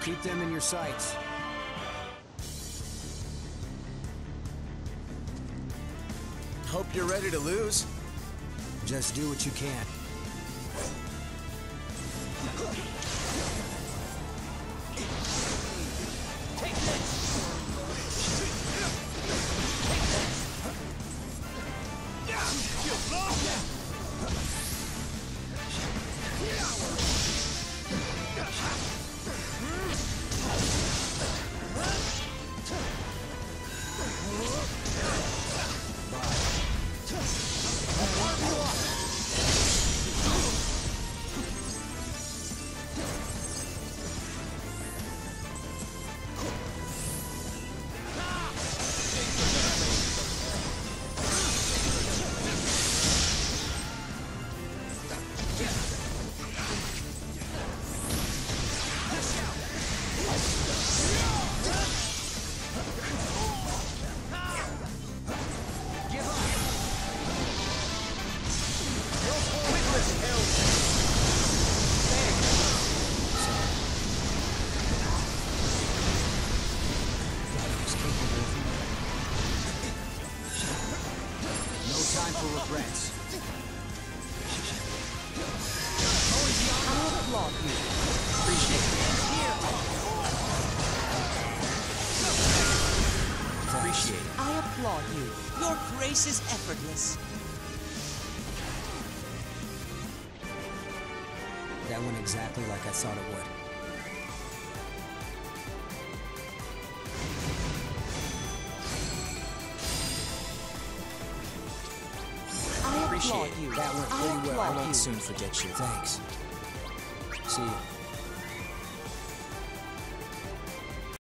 Keep them in your sights. Hope you're ready to lose. Just do what you can. Take this! Time for regrets. I applaud you. Appreciate it. Appreciate it. I applaud you. Your grace is effortless. That went exactly like I thought it would. I applaud Appreciate you. it. That went I pretty well. I applaud won't you. soon forget you. Thanks. See you.